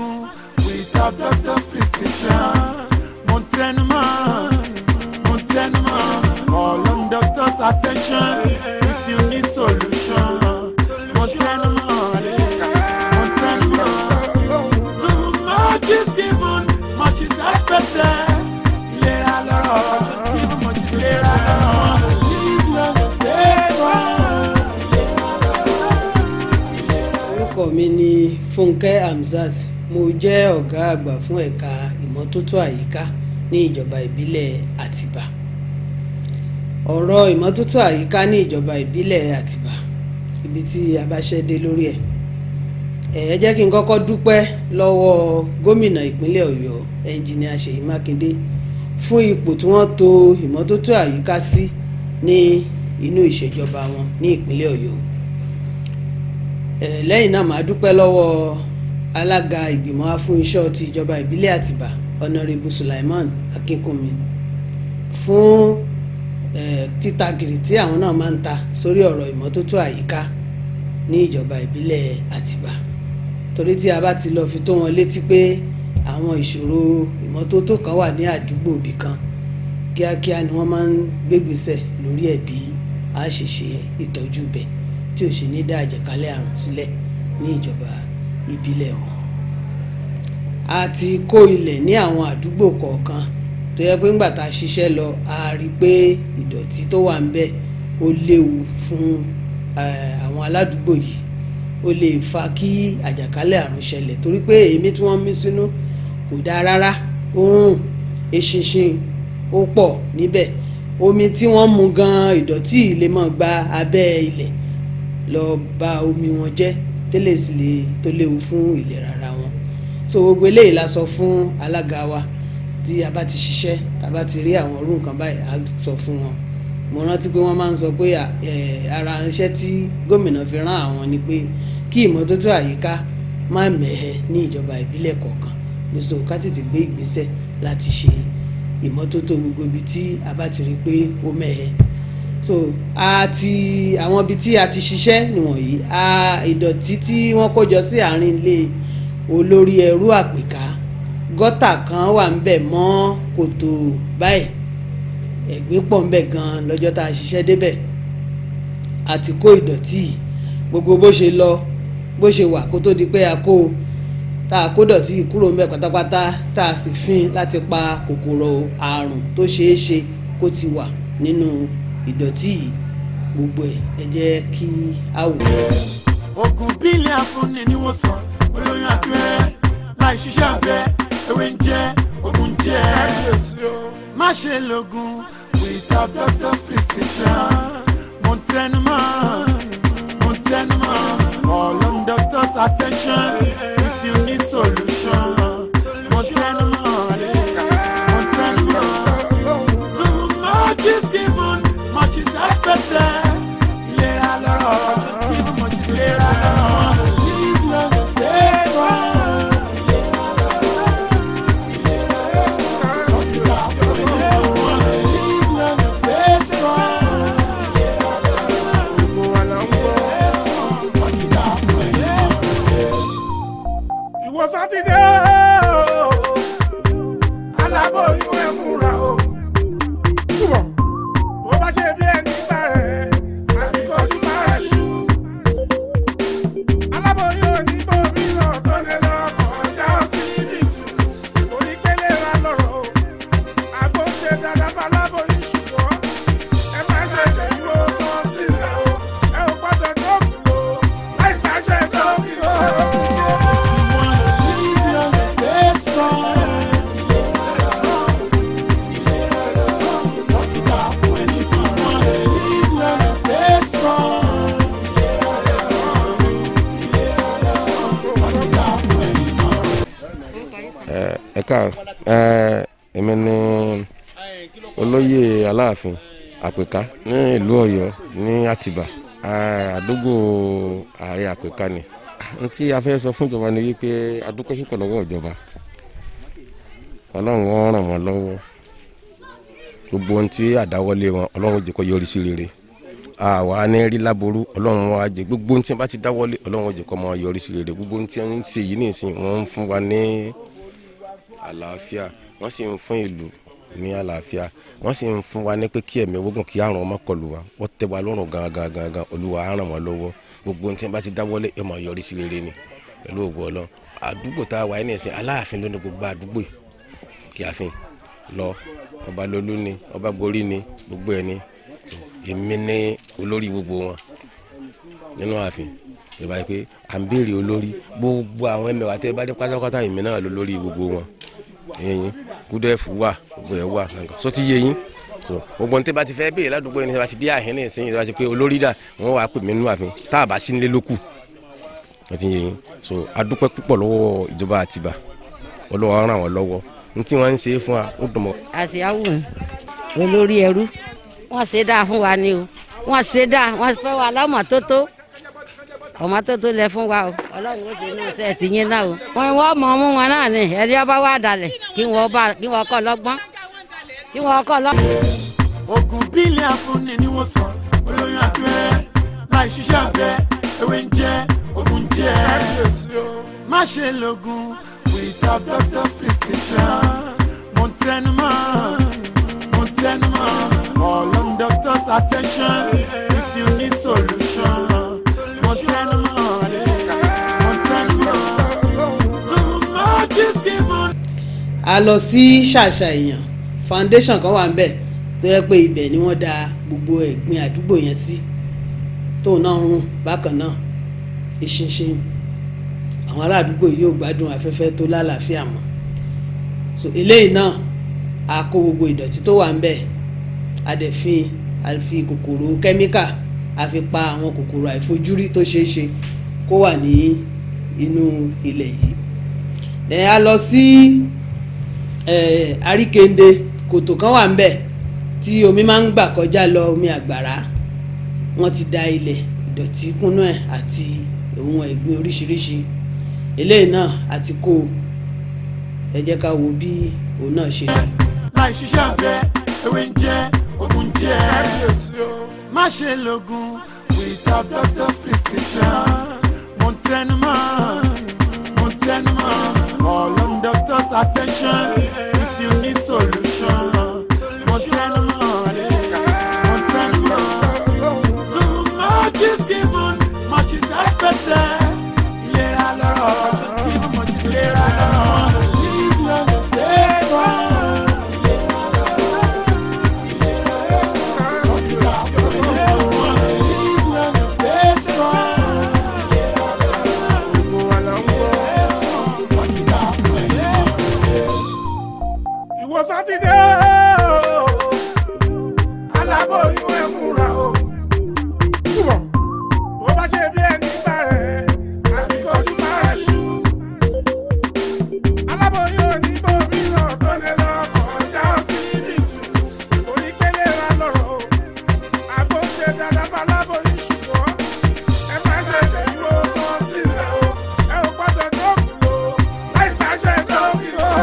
lògùn without doctor's prescription. Mo tẹnumọ́, call on doctor's attention if you need solution. Mo tẹnumọ́, too much is given, much is expected. Ìlera lọ́rọ̀, ìlera lọ́rọ̀, live long and stay strong. Orúkọ mi ni Fúnkẹ́ Hamzat, mo jẹ́ ọ̀gá àgbà fún ẹ̀ka ìmọ́tótó àyíká ní ìjọba ìbílẹ̀ Àtìbà. Ọ̀rọ̀ ìmọ́tótó àyíká ní ìjọba ìbílẹ̀ Àtìbà, ibi tí a bá ṣẹ́ dé lórí ẹ̀. Ẹ jẹ́ kí n kọ́kọ́ dúpẹ́ lọ́wọ́ gómìnà ìpínlẹ̀ Ọ̀yọ́ ẹnjìníà Ṣèyí Mákindé fún ipò tí wọ́n tò ìmọ́tótó àyíká sí ní inú ìṣèjọba wọn ní ìpínlẹ̀ Ọ̀yọ́. Lẹ́yìn náà màá dúpẹ́ lọ́wọ́ alága ìgbìmọ̀ afúnṣọ́ ti ìjọba ìbílẹ̀ Àtìbà Honorable Sulaiman Akínkúnmi fún títagìrì tí àwọn náà máa ń ta sórí ọ̀rọ̀ ìmọ́tótó àyíká ní ìjọba ìbílẹ̀ Àtìbà, torí tí a bá ti lọ fi tó wọn létí pé àwọn ìṣòro ìmọ́tótó kan wà ní àdúgbò ibì kan, kíákíá ni wọ́n máa ń gbégbèsè lórí ẹ̀ bí a ṣe ṣe ìtọ́jú bẹ̀ tí ò ṣe ní dá àjàkálẹ̀ àrùn sílẹ̀ ní ìjọba ìbílẹ̀ wọn. A ti kó ilẹ̀ ní àwọn àdúgbò kọ̀ọ̀kan tó yẹ pé ńgbà tá a ṣiṣẹ́ lọ a rí pé ìdọ̀tí tó wà ńbẹ̀ ó léwu fún àwọn aládùúgbò yìí, ó lè fa kí àjàkálẹ̀ àrùn ṣẹlẹ̀ torí pé èémí tí wọ́n mí sínú kò dáa rárá, òórùn eṣinṣin ó pọ̀ níbẹ̀, omi tí wọ́n mu gan ìdọ̀tí lè máa gba abẹ́ ilẹ̀ lọ bà omi wọn jẹ́ tẹ́lẹ̀ sì lè tó léwu fún ìlera ara wọn. So gbogbo eléyìí la sọ fún alága wa tí a bá ti ṣiṣẹ́, a bá ti rí àwọn orú nǹkan báyìí a sọ fún wọn. Mo rántí pé wọ́n máa ń sọ pé ara iṣẹ́ tí gómìnà fi rán àwọn ni pé kí ìmọ́tótó àyíká má mẹ́hẹ ní ìjọba ìbílẹ̀ kọ̀ọ̀kan, gbèsò ká tètè gbé ìgbésẹ̀ láti ṣe ìmọ́tótó gbogbo ibi tí a bá ti rí pé ó mẹ́hẹ. So àwọn ibi tí a ti ṣiṣẹ́ nìwọ̀nyí, ìdọ̀tí tí wọ́n kó jọ sí àárín ilé olórí ẹrú àpèká, gọ́tà kan wà ńbẹ̀ mọ́ kòtò báyìí, ẹ̀gbin pọ̀ ńbẹ̀ gan lọ́jọ́ tá a ṣiṣẹ́ débẹ̀. A ti kó ìdọ̀tí gbogbo bó ṣe lọ bó ṣe wà kó tó di pé tá a kó dọ̀tí kúrò ńbẹ̀ pátápátá, tá a sì fín láti pa kòkòrò àrùn tó ṣeé ṣe kó ti wà nínú ìdọ̀tí yìí. Gbogbo ẹ jẹ́ kí a wò. Oògùn bílẹ̀ afúnni ni wọ́n sọ, olóyún abẹ́rẹ́ láì ṣiṣẹ́ abẹ, ewé ń jẹ́ oògùn ń jẹ́. Má ṣe lògùn without doctor's prescription. Mo tẹnumọ́, call on doctor's attention if you need solution. Mo tẹnumọ́, too much is given, much is expected. Ìlera lọ́rọ̀, ìlera lọ́rọ̀, live long and stay strong. Live long and stay strong. Ìwọ Sátidé aláboyún ẹ̀ múra o. Bó bá ṣe bí ẹni bẹ̀rẹ̀ àbíkọ́jú máa ṣú. Aláboyún òní bòmí náà tó lè lọ kọjá sí ibìtú. Onípele ra lọ́rọ̀ o. Àgbo ṣe dáadáa bá aláboyún ṣùgbọ́n ẹ má ṣe ṣe ìwọ sọ sílẹ̀ o. Ẹ ò gbọ́dọ̀ dọ́kun o. Láìsí àṣẹ dọ́kun o. Live long and stay strong. Ẹ káàárọ̀, èmi ni olóyè Aláàfin Àpèká ní ìlú Ọ̀yọ́ ní Àtìbà, àdúgbò ààrẹ Àpèká ni. N kí a fẹ́ sọ fún ìjọba ni wípé a dúpẹ́ púpọ̀ lọ́wọ́ ìjọba, Ọlọ́run wọn ràn wọ́n lọ́wọ́, gbogbo ohun tí àdáwọ́lé wọn Ọlọ́run jẹ́ kó yọrí sí rere. àwa ní rí láboru ọlọ́run wa jẹ gbogbo ohun tí wọ́n bá ti dáwọ́lé ọlọ́run jẹ kó máa yọrí sí rere gbogbo ohun tí wọ́n ń ṣe yìí nìsín wọ́n ń fún wa ní àlàáfíà wọ́n sì ń fún ìlú ní àlàáfíà wọ́n sì ń fún wa ní pé kí ẹ̀mí ogun kí àrùn ọmọ kọlù wa wọ́n tẹ́ wa lọ́rùn gangan olúwa á ràn wọ́n lọ́wọ́ gbogbo ohun tí wọ́n bá ti dáwọ́lé ẹ̀ máa yọrí sí rere ni pẹ̀lú ògo Ọlọ́run àdúgbò tá a wà ní ìsìn Aláàfin ló ní gbogbo àdúgbò kí àfin lọ ọba lolú ni ọba borí ni gbogbo ẹni èmi ní olórí gbogbo wọn nínú ààfin ìbá yìí pé à ń béèrè olórí gbogbo àwọn ẹmẹ̀wà tẹ́ bá dé pátápátá èmi náà lólórí gbogbo wọn ẹ̀yin gúdẹ́fù wà gbogbo ẹ̀ wà nǹkan sọ ti yé yín gbogbo ní tẹ́ bá ti fẹ́ béèrè ládùúgbò yìí ní tẹ́ bá ti dé àhín ní ìsìn ìbá ti pé olórí dà wọ́n wàá pè mí nínú ààfin tá a bá sí nílé lókù wọ́n ti yé yín so adúpẹ́ púpọ̀ lọ́wọ́ ìjọba Àtìbà Ọlọ́run ràn wọ́n lọ́wọ́ ní tí wọ́n ń ṣe fún wa ó dùn mọ́. àṣìyáwó olórí ẹrú wọ́n ṣe dáa fún wa ni o wọ́n ṣe dáa wọ́n fẹ́ wa lọ́mọ́tótó ọmọtótó lẹ fún wa o Ọlọ́run ó ṣe inú iṣẹ́ ti yín náà o. wọ́n mọ̀ mú wọn náà ni ẹ̀rí ọba wà dalẹ̀ kí wọ́n kọ́ lọ́gbọ́n kí wọ́n kọ́ lọ́gbọ́n. oògùn bílẹ̀ afúnni ni wọ́n sọ olóyún abẹ́rẹ́ láì ṣiṣẹ́ abẹ́ ewé ń jẹ́ oògùn jẹ́ má ṣe lògùn without doctor's prescription mo tẹnumọ́ call on doctor's attention if you need solution mo tẹnumọ́ too much is given. a lọ sí ṣàṣà èèyàn foundation kan wà ńbẹ̀ tó yẹ pé ibẹ̀ ni wọ́n dá gbogbo ẹ̀gbin àdúgbò yẹn sí tóun náà ń rùn bákan náà eṣinṣin àwọn ará àdúgbò yìí yóò gbádùn afẹ́fẹ́ tó lálàáfíà mọ́ so eléyìí náà a kó gbogbo ìdọ̀tí tó wà ńbẹ̀ adẹ̀fín àfi kòkòrò kẹ́míkà àfi pa àwọn kòkòrò àìfojúrí tó ṣeé ṣe kó wà ní inú ilẹ̀ yìí ẹ̀ a lọ sí Àríkèndé kòtò kan wà ńbẹ̀ tí omi máa ń gbà kọjá lọ omi àgbàrá wọ́n ti da ilẹ̀ ìdọ̀tí kúnnú ẹ̀ àti ohun ẹ̀gbin oríṣiríṣi eléyìí náà àti kó ẹ jẹ́ ká wo bí òun náà ṣe lọ. láì ṣiṣẹ́ abẹ ewé ń jẹ́ oògùn jẹ́ má ṣe lògùn without doctor's prescription mo tẹnumọ́ call on doctor's attention if you need solution mo tẹnumọ́ too much is given much is expected. ìlera lọ́rọ̀ ìlera lọ́rọ̀ live long stay strong. Sátidé aláboyún ẹ̀ múra o túbọ̀ bó bá ṣe bí ẹni gbà rẹ̀ àbíkọ́jú máa ṣú aláboyún oníbòmí náà tó lé lọ́kọ̀ já sí ibi tù onípele ra lọ́rọ̀ àgbo ṣe dáadáa bá aláboyún ṣùgbọ́n ẹ má ṣe ṣèyíwó sọ sílẹ̀ o ẹ ò gbọ́dọ̀ dọ́kùn o láìsí àṣẹ dọ́kùn o.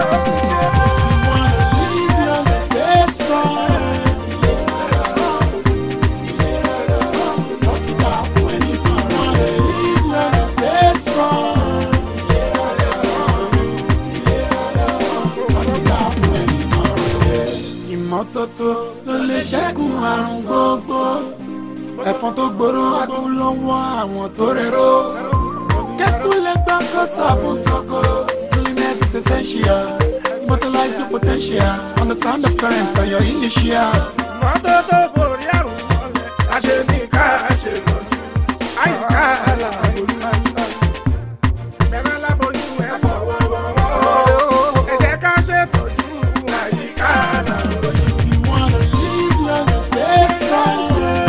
ìmọ́tótó ló lè ṣẹ́gun àrùn gbogbo ẹ̀fọn tó gbòòrò àtúnlọ́wọ́ àwọn tó rẹ̀rọ kẹ́kùlẹ̀ gbọ́ngàn sàfún tókò cleanliness is essential immortalize your potential understand the times and your initial. ìmọ́tótó borí àrùn mọ́lẹ̀ àṣẹ ní ká ṣe lọ́jú àyíká aláboyún bẹ̀rẹ̀ aláboyún ẹ̀ fọwọ́ ẹ jẹ́ ká ṣètọ́jú àyíká aláboyún. you wanna live long and stay strong.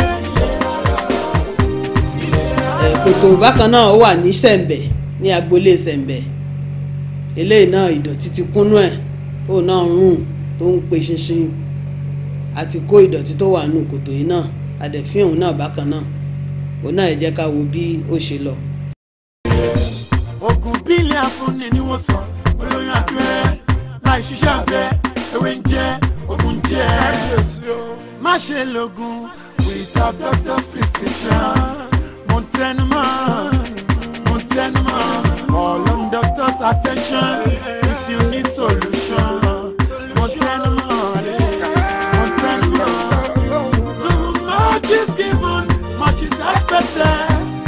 kòtò bákan náà ó wà ní Sẹ̀ǹbẹ̀ ní agboolé Sẹ̀ǹbẹ̀ eléyìí náà ìdọ̀tí ti kúnnú ẹ̀ òun náà ń rùn tó ń pe ṣinṣin àti kó ìdọ̀tí tó wà nù kòtò yìí náà àdẹ̀fín òun náà bákan náà òun náà ẹ jẹ́ ká wo bí ó ṣe lọ. oògùn bílẹ̀ afúnni ni wọ́n sọ olóyún abẹ́rẹ́ láì ṣiṣẹ́ abẹ ewé ń jẹ́ oògùn jẹ́ má ṣe lògùn without doctor's prescription. prescription. Montenement, call on doctor's attention if you need solution. Montenement, too much is given, much is expected.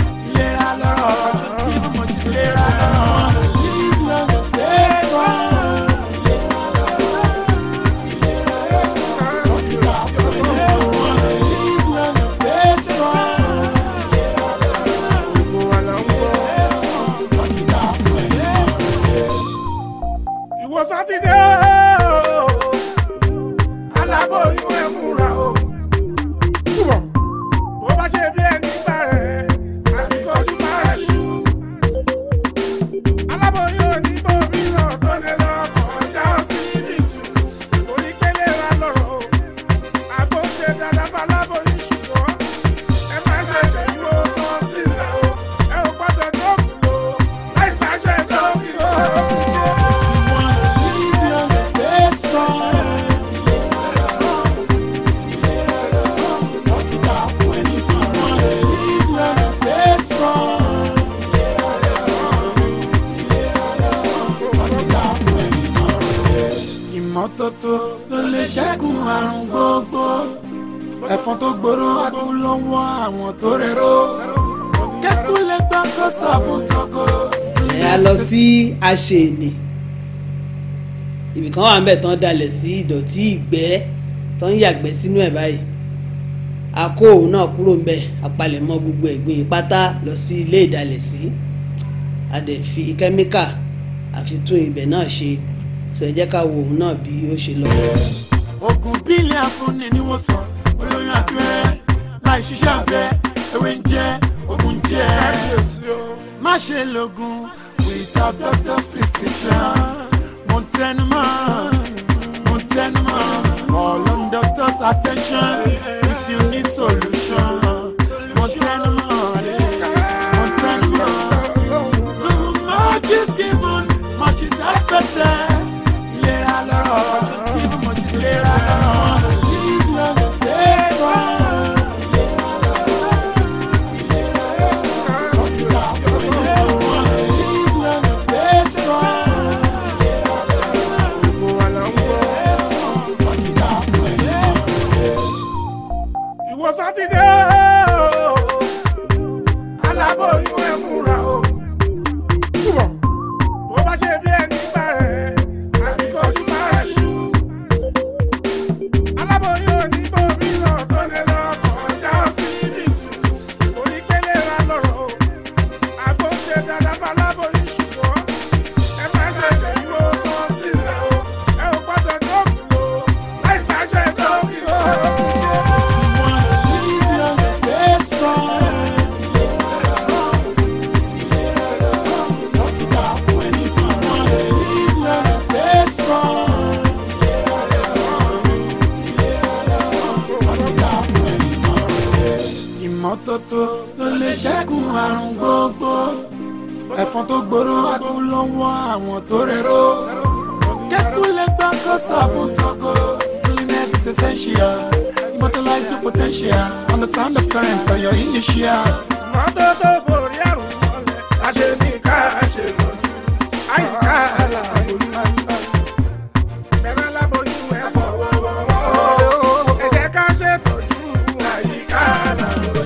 Ìmọ́tótó ló lè ṣẹ́gun àrùn gbogbo. Ẹ̀fọn tó gbòòrò àtúnlọ́wọ́ àwọn tó rẹ̀rọ. Kẹ́kù lè gbà kó sọ fún tọkọ. A lọ sí Aṣèlè ibìkan wà níbẹ̀ tán dalẹ̀ sí ìdọ̀tí ìgbẹ́ tán ń yàgbẹ́ sínú ẹ̀ báyìí. A kó òun náà kúrò ńbẹ̀, a palẹ̀mọ́ gbogbo ẹ̀gbin pátá lọ sí ilé ìdalẹ̀ sí. A dẹ̀ fi kẹ́míkà àfi tún ibẹ̀ náà ṣe. Sọ ẹ jẹ́ ká wo òun náà bí ó ṣe lọ. Oògùn bílẹ̀ afúnni ni wọ́n sọ, olóyún abẹ́rẹ́ láì ṣiṣẹ́ abẹ, ewé ń jẹ́, oògùn jẹ́. Má ṣe lògùn without doctor's prescription. Montenement, call on doctor's attention if you need solution. Montenement, too much is given, much is expected. Ìmọ́tótó ló lè ṣẹ́gun àrùn gbogbo. Ẹ̀fọn tó gbòòrò àtúnlọ́wọ́ àwọn tó rẹ̀rọ. Kẹ́kù lè gbà kó sọ fún tọkọ. Cleanliness is essential. Immortalize your potential. Understand of times and your initial. Ìmọ́tótó borí àrùn mọ́lẹ̀, àṣẹ ní ká ṣe lójú. Àyíká àlàbòyún. Bẹ̀rẹ̀ aláboyún ẹ̀ fọwọ́ wọ́wọ́. Ẹ jẹ́ ká ṣètọ́jú àyíká àlàbòyún.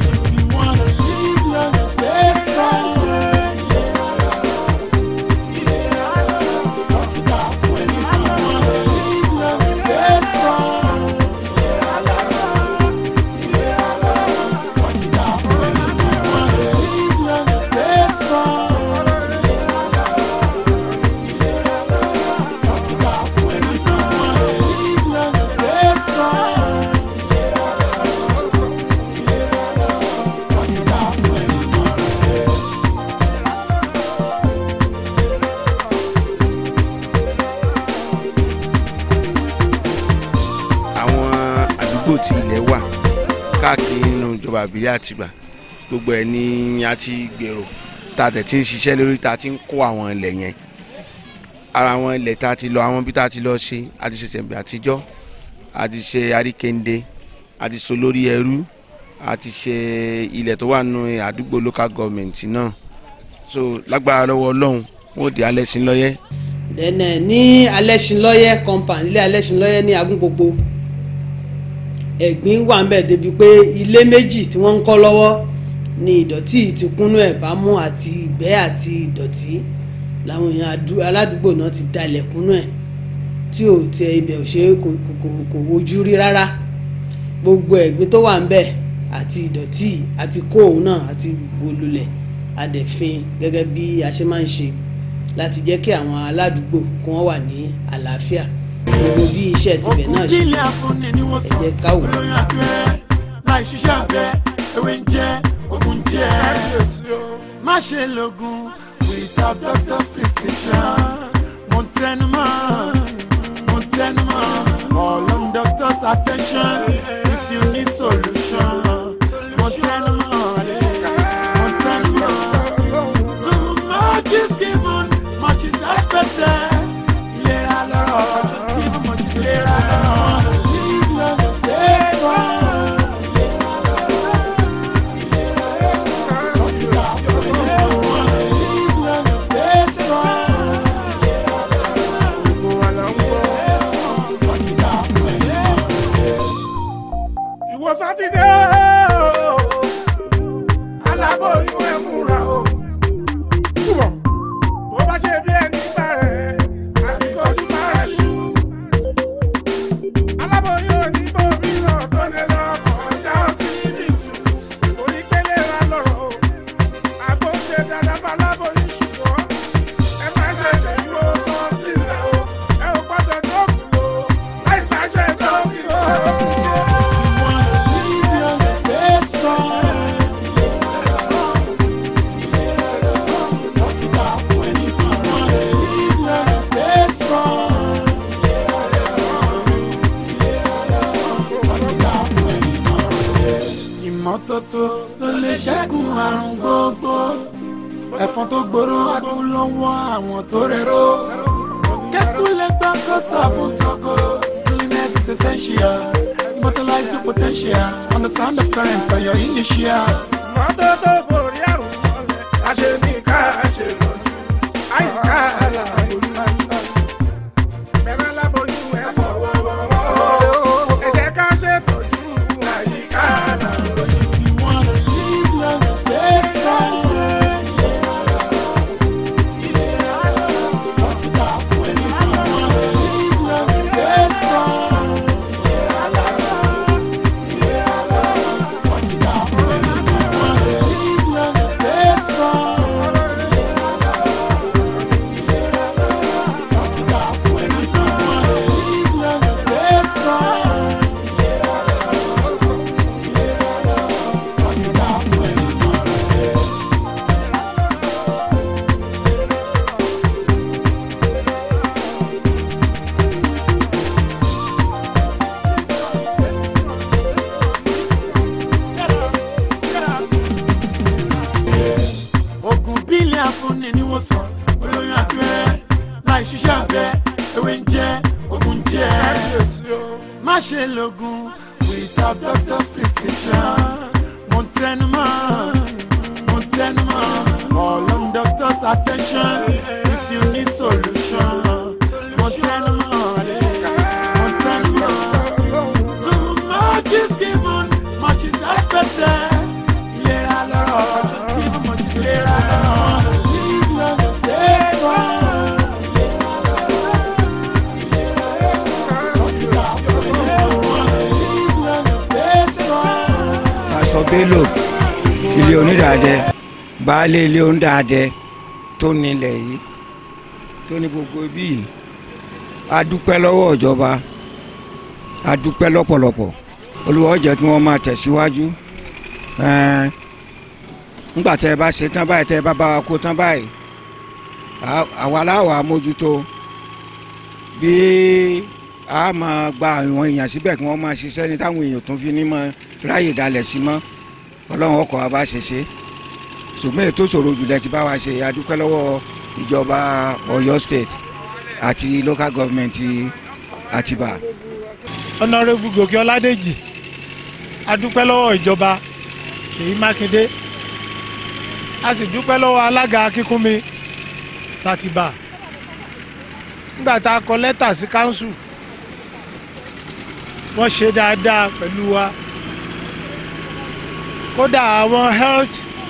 Tí ilẹ̀ wà káàkiri nínú ìjọba ìbílẹ̀ Àtìbà gbogbo ẹ̀ ní a ti gbèrò tá a tẹ̀ tí ń ṣiṣẹ́ lórí tá a ti ń kó àwọn ilẹ̀ yẹn ara àwọn ilẹ̀ tá a ti lọ àwọn bí tá a ti lọ ṣe a ti ṣe tẹ̀m̀bẹ̀ àtijọ́ a ti ṣe àríkèndé a ti so lórí ẹrú a ti ṣe ilẹ̀ tó wà nínú àdúgbò local government náà so lágbára lọ́wọ́ Ọlọ́run wọ́n di Alẹ́ṣinlọ́yẹ́. dẹ́nẹ̀ ní Alẹ́ṣinlọ́yẹ́ compound ilé Alẹ́ṣinlọ́yẹ́ ní Agúnpòpó ẹ̀gbin wà ń bẹ̀ débi pé ilé méjì tí wọ́n ń kọ́ lọ́wọ́ ni ìdọ̀tí ti kúnnú ẹ̀ bámú àti ìgbẹ́ àti ìdọ̀tí làwọn èèyàn aládùúgbò náà ti dalẹ̀ kúnnú ẹ̀ tí ò tẹ ibẹ̀ ò ṣe kò wojú rí rárá gbogbo ẹ̀gbin tó wà ń bẹ̀ àti ìdọ̀tí àti kó òun náà àti bolulẹ̀ adẹ̀fin gẹ́gẹ́ bí a ṣe máa ń ṣe láti jẹ́ kí àwọn aládùúgbò kí wọ́n wà ní àlàáfíà gbogbo bí iṣẹ́ tibẹ̀ náà ṣe ẹ̀jẹ̀ káwò. láì ṣiṣẹ́ abẹ ewé ń jẹ́ ogun jẹ́ má ṣe lògùn without doctor's prescription mo tẹnumọ́ call on doctor's attention if you need solution mo tẹnumọ́ too much is given much is expected ìlera lọ́rọ̀ ìlera lọ́rọ̀ live long and stay strong. Sátidé aláboyún ẹ̀ múra o túbọ̀ bó bá ṣe bí ẹni gbà rẹ̀ àbíkọ́jú máa ṣú aláboyún oníbò mìíràn tó lè lọ kọjá sí bìtù orí pélé ra lọ́rọ̀ o àgbo ṣe dáadáa bá aláboyún ṣùgbọ́n ẹ má ṣe ṣèyíwó sọ sílẹ̀ o ẹ ò gbọ́dọ̀ dọ́kù o láìsàn ṣe dọ́kù o. Ìmọ́tótó ló lè ṣẹ́gun àrùn gbogbo ẹ̀fọn tó gbòòrò adúlọ́wọ́ àwọn tó rẹ̀rọ kẹ́kùn lè gbà kó sàbùn tókò cleanliness is essential immortalize your potential understand of times and your initial. Ìmọ́tótó borí àrùn mọ́lẹ̀ àṣẹ ní ká ṣe lójú àyíká aláboyún bẹ̀rẹ̀ aláboyún ẹ̀ fọwọ́ wọ́wọ́ ẹ jẹ́ ká ṣètọ́jú àyíká aláboyún. You wanna live long and stay strong. Afúnni ni wọ́n sọ olóyún àfihàn láì ṣiṣẹ́ abẹ ewé ń jẹ́ ogun jẹ́ má ṣe lògùn without doctor's prescription mo tẹnumọ́ call on doctor's attention if you need solution mo tẹnumọ́ too much is given much is expected ìlera lọ́rọ̀ ìlera lọ́rọ̀. Bello ilé onídàádẹ baálé ilé onídàádẹ tó nílẹ̀ yìí tó ní gbogbo ibi yìí a dúpẹ́ lọ́wọ́ ìjọba a dúpẹ́ lọ́pọ̀lọpọ̀ Olúwa ó jẹ́ kí wọ́n máa tẹ̀síwájú nígbà tẹ́ ẹ bá ṣe tán báyìí tẹ́ ẹ bá bá wa kó tán báyìí àwa láwa mójútó bí a máa gba àwọn èèyàn síbẹ̀ kí wọ́n máa ṣiṣẹ́ ní táwọn èèyàn tún fi ní mọ́ ráyè dalẹ̀ sí mọ́ Ọlọ́run ọkọ̀ wa bá ṣe ṣe ṣùgbọ́n ètò ìṣòro jùlẹ̀ ti bá wa ṣe a dúpẹ́ lọ́wọ́ ìjọba Ọ̀yọ́ state àti local government Àtìbà. Honorable Gòkè Ọládèjì a dúpẹ́ lọ́wọ́ ìjọba Ṣèyí Mákindé a sì dúpẹ́ lọ́wọ́ alága Akínkúnmi tàtìbà nígbà tá a kọ lẹ́tà sí káńsù wọ́n ṣe dáadáa pẹ̀lú wa kódà àwọn health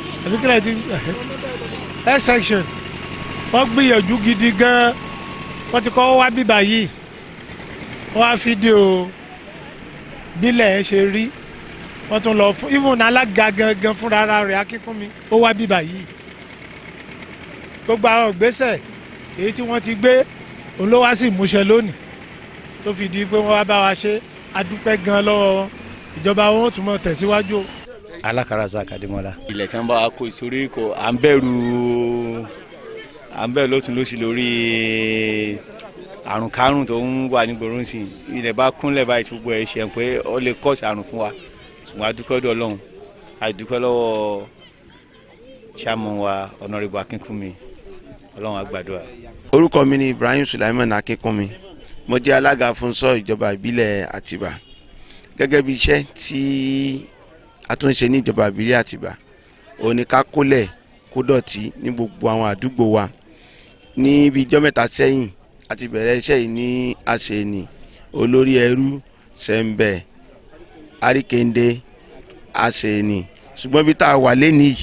section wọ́n gbìyànjú gidi gan wọ́n ti kọ́ wá bíbá yìí wọ́n á fídíò bílẹ̀ ẹ̀ ṣe rí wọ́n tún lọ fún even alága gangan fúnra rẹ̀ Akínkúnmi ó wá bíbá yìí gbogbo àwọn ìgbésẹ̀ èyí tí wọ́n ti gbé òun ló wá sí ìmúṣẹ lónìí tó fi di pé wọ́n wá bá wa ṣe adúpẹ́ gan lọ́wọ́ wọn ìjọba wọn ò tún mọ̀ tẹ̀síwájú. Alákàràsọ Akadémọ́lá. ilẹ̀ tí wọ́n bá wa kó ìsorí kò à ń bẹ̀rù lótùn lósì lórí àrùn kárùn tó ń wà ní gbòòrò sí ilẹ̀ bá kúnlẹ̀ báyìí gbogbo ẹ̀ ṣe pé ó lè kọ́ọ̀sì àrùn fún wa ṣùgbọ́n adúpẹ́ dọ̀ Ọlọ́run adúpẹ́ lọ́wọ́ chairman wa Honorable Akínkúnmi Ọlọ́run á gbàdúrà. orúkọ mi ni Ibrahim Sulaiman Akínkúnmi mo jẹ́ alága fúnṣọ́ ìjọba ìbílẹ̀ Àtìbà gẹ́gẹ́ bí iṣẹ́ tí a tún ṣe ní ìjọba ìbílẹ̀ Àtìbà òun ni ká kólẹ̀ kó dọ̀tí ní gbogbo àwọn àdúgbò wa ní ibi ijọ́ mẹ́ta sẹ́yìn a ti bẹ̀rẹ̀ iṣẹ́ yìí ní àṣẹ̀ni olórí ẹrú Sẹ̀ǹbẹ̀ Àríkèndé àṣẹ̀ni ṣùgbọ́n bí tá a wà lẹ́nìí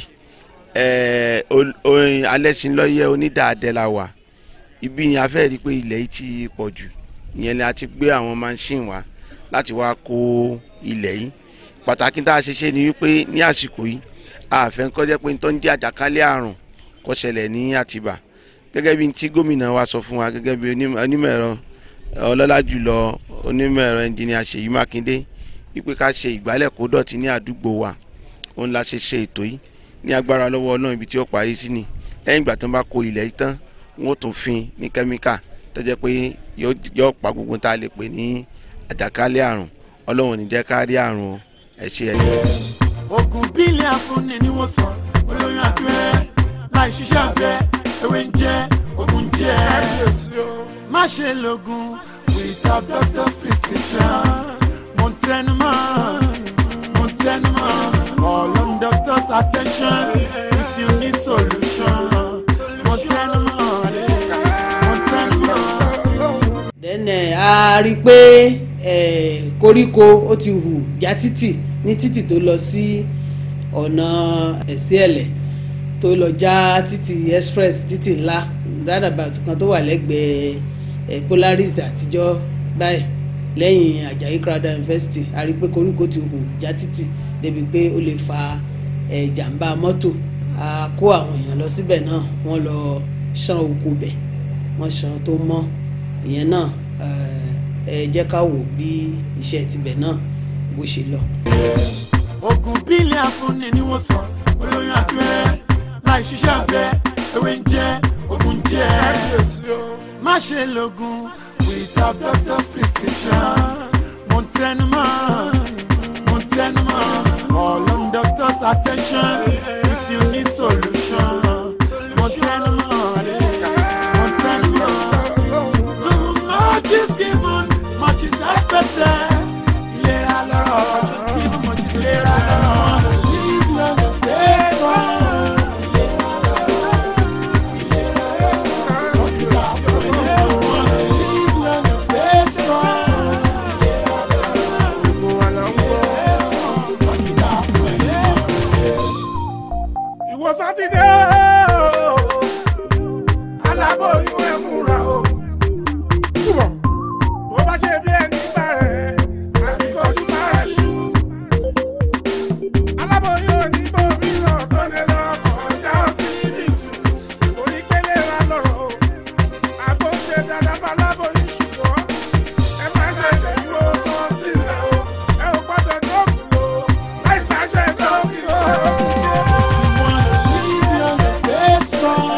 Alẹ́sìnlọ́yẹ́ Onídàádẹ́ la wà ibi yẹn a fẹ́ rí i pé ilẹ̀ yìí ti pọ̀ jù ìyẹn ni a ti gbé àwọn machine wá láti wá kó ilẹ̀ yìí pàtàkì tá a ṣe ṣe ni wípé ní àsìkò yìí a fẹ́ kó jẹ́ pé tó ń jẹ́ àjàkálẹ̀ àrùn kó ṣẹlẹ̀ ní Àtìbà gẹ́gẹ́ bí tí gómìnà wa sọ fún wa gẹ́gẹ́ bí onímọ̀ ẹ̀rọ ọlọ́lá jùlọ onímọ̀ ẹ̀rọ ẹnjìnìà Ṣèyí Mákindé wípé ká ṣe ìgbálẹ̀ kó dọ̀tí ní àdúgbò wa òun la ṣe ṣe ètò yìí ní agbára lọ́wọ́ Ọlọ́run ibi tí ó parí sí ni lẹ́yìn ìgbà tó ń bá kó ilẹ̀ yìí tán wọ́n tún fin ní kẹ́míkà tó jẹ́ pé yóò pa gbogbo tá a lè pè ní àjàkálẹ̀ àrùn Ọlọ́run ní jẹ́ ká rí àrùn ẹ̀ ṣe ẹ̀. oògùn bílẹ̀ afúnni ni wọ́n sọ olóyún àfihàn láì ṣiṣẹ́ abẹ ewé ń jẹ́ oògùn jẹ́ má ṣe lògùn without doctor's prescription mo ń tẹnumọ́ call on doctor's attention if you need solution mo tẹnumọ́. then a rí i pé koríko ó ti hù já títì ní títì tó lọ sí ọ̀nà Ẹ̀sìẹ̀lẹ̀ tó lọ já títì express títì ńlá roundabout kan tó wà lẹ́gbẹ̀ẹ́ Polaris àtijọ́ báyìí lẹ́yìn Àjàyí Crowther University a rí i pé koríko ti hù já títì débi pé ó lè fa ìjàmbá mọ́tò a kó àwọn èèyàn lọ síbẹ̀ náà wọ́n lọ ṣán oko bẹ̀ wọ́n ṣán tó mọ́ ìyẹn náà ẹ jẹ́ ká wò bí iṣẹ́ tibẹ̀ náà bó ṣe lọ. oògùn bílẹ̀ afúnni ni wọ́n sọ olóyún àfihàn láì ṣiṣẹ́ abẹ ewé ń jẹ́ oògùn jẹ́ má ṣe lògùn without doctor's prescription mo ń tẹnumọ́ call on doctor's attention if you need solution mo tẹnumọ́. Much is expected. Ìlera lọ́rọ̀. Ìlera lọ́rọ̀. Live long and stay strong. Ìlera lọ́rọ̀. Live long and stay strong. Ìwọ Sátidé aláboyún ẹ̀ múra o. Túbọ̀ bó bá ṣe bí ẹni bá rẹ̀ àbíkọ́jú máa ṣú. Aláboyún oníbòmí náà tó lé lọ́kọ̀ọ́jà sí ibi tù. Orí pélé ra lọ́rọ̀ o. Àgbo ṣe dáadáa bá aláboyún ṣùgbọ́n ẹ má ṣe ṣèyíwó sọ sílẹ̀ o. Ẹ ò gbọ́dọ̀ dọ́kùn o. Láìsàn ṣe dọ́kùn o. Live long and stay strong.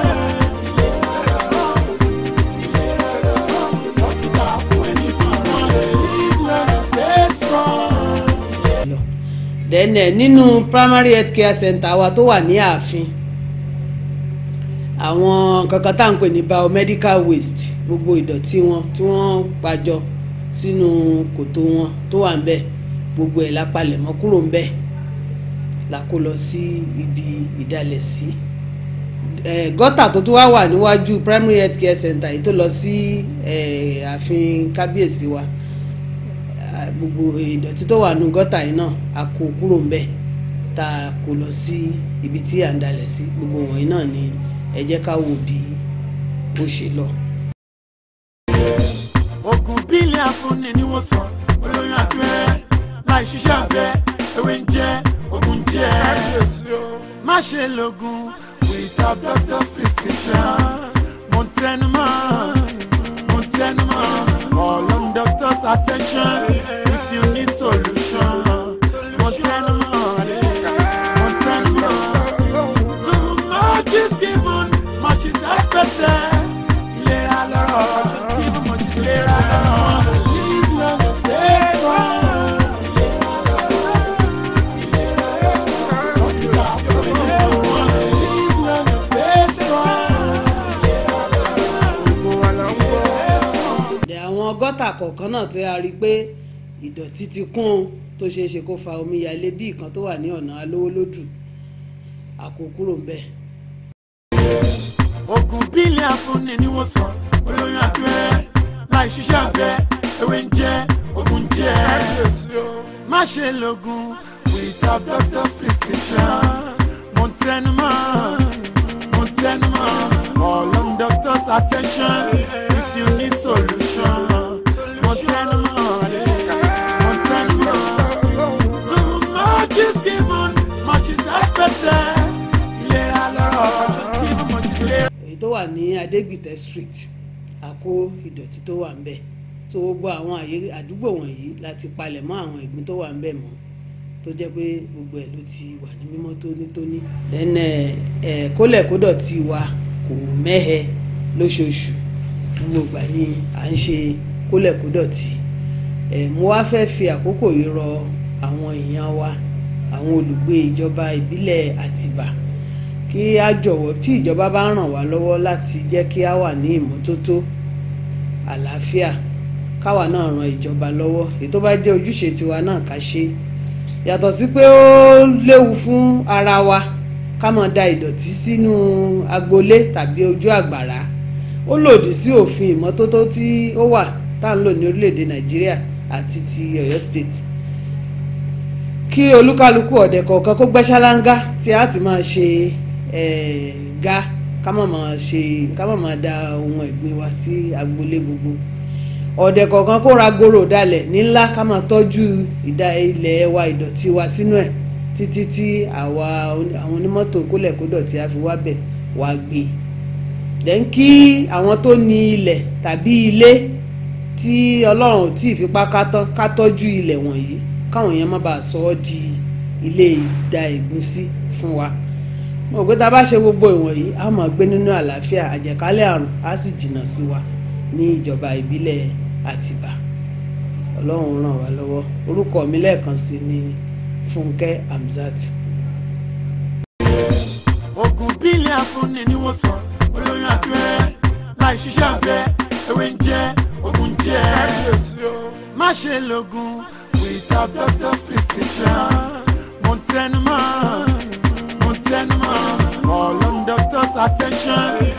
then nínú primary health care center wa tó wà ní ààfin àwọn kankan tá à ń pè ní biomedical waste gbogbo ìdọ̀tí wọn tí wọ́n pàjọ sínú kòtò wọn tó wà níbẹ̀ gbogbo ẹ̀ la palẹ̀mọ́ kúrò ń bẹ̀ la kó lọ sí ibi ìdálẹ̀ sí gọ́tà tó tún wà níwájú primary health care center yìí tó lọ sí ààfin kábíyèsí wa gbogbo ìdọ̀tí tó wà nù gọ́tà yìí náà a kó kúrò ń bẹ̀ tá a kó lọ sí ibi tí à ń dalẹ̀ sí gbogbo wọ̀nyí náà ni ẹ jẹ́ ká wò bí ó ṣe lọ. Ògùn bílẹ̀ afúnni ni wọ́n sọ olóyún abẹ́rẹ́ láì ṣiṣẹ́ abẹ ewé ń jẹ́ ògùn jẹ́ má ṣe lògùn without doctor's prescription. Mo tẹnu mọ́ call on doctor's attention if you need solution. Mo tẹnu mọ́ too much is given much is expected. Ìlera lọ́rọ̀ ìlera lọ́rọ̀ live long stay strong. Gọ́tà kọ̀ọ̀kan náà tí a rí pé ìdọ̀tí ti kún un tó ṣeé ṣe kó fa omíyalé bí ìkan tó wà ní ọ̀nà Alówólódù àkókúrò ń bẹ̀. Ògùn bílẹ̀ afúnni ni wọ́n sọ olóyún abẹ́rẹ́ láì ṣiṣẹ́ abẹ ewé ń jẹ́ ògùn jẹ́ má ṣe lògùn without doctor's prescription. Mo tẹnu mọ́ call on doctor's attention if you need solution. Èyí tó wà ní Adégbìtẹ́ street a kó ìdọ̀tí tó wà ń bẹ̀ tó gbogbo àwọn àdúgbò wọ̀nyí láti palẹ̀ mọ́ àwọn ìgbín tó wà ń bẹ̀ mọ́ tó jẹ́ pé gbogbo ẹ̀ ló ti wà ní mímọ́ tónítóní. Kólẹ̀kódọ̀tí wa kò mẹ́hẹ lóṣooṣù gbogbo ìgbà ni à ń ṣe kólẹ̀kódọ̀tí. Mo wá fẹ́ fi àkókò yìí rọ àwọn èèyàn wa àwọn olùgbé ìjọba ìbílẹ̀ Àtìbà kí a jọ̀wọ́ tí ìjọba bá ràn wá lọ́wọ́ láti jẹ́ kí a wà ní ìmọ́tótó àlàáfíà káwa náà ran ìjọba lọ́wọ́ èyí tó bá jẹ́ ojúṣe tiwa náà ká ṣe yàtọ̀ sí pé ó léwu fún ara wa ká máa da ìdọ̀tí sínú agbolé tàbí ojú àgbàrá ó lòdì sí òfin ìmọ́tótó tí ó wà tá à ń lò ní orílẹ̀-èdè Nàìjíríà àti ti Ọ̀yọ́ state. Kí olúkálukú ọ̀dẹ̀ kọ̀ọ̀kan kó gbẹ́sàlángá tí a ti máa ṣe ga ká má máa da ohun ẹ̀gbin wa sí agbolé gbogbo ọ̀dẹ̀ kọ̀ọ̀kan kó ra goro dalẹ̀ nílá ká máa tọ́jú ilẹ̀ wa ìdọ̀tí wa sínú ẹ̀ títí tí àwọn onímọ́tò kólẹ̀kódọ̀tí a fi wá bẹ̀ wá gbé then kí àwọn tó ní ilẹ̀ tàbí ilé tí Ọlọ́run ò tí ì fipá ká tọ́jú ilẹ̀ wọ̀nyí káwọn èèyàn má bàa sọ ọ́ di ilé ìdá ẹ̀gbin sí fún wa. Mo rò pé tá a bá ṣe gbogbo ìwọ̀nyí a máa gbé nínú àlàáfíà àjẹkálẹ̀ àrùn á sì jìnnà sí wa ní ìjọba ìbílẹ̀ Àtìbà. Ọlọ́run ràn wá lọ́wọ́. Orúkọ mi lẹ́ẹ̀kan sí ni Fúnkẹ́ Hamzat. Ògùn bílẹ̀ afúnni ni wọ́n sọ olóyún abẹ́rẹ́ láì ṣiṣẹ́ abẹ ewé ń jẹ́ ògùn jẹ́ má ṣe lògùn without doctor's prescription. Mo tẹnu mọ́ call on doctor's attention